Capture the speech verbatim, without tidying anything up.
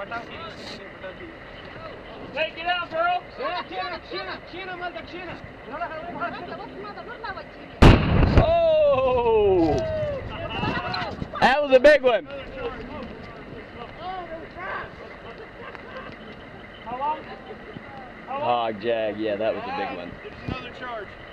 Hey, get out, girl! Oh! That was a big one. How long? How long? Hog jag, yeah, that was a big one. There's another charge.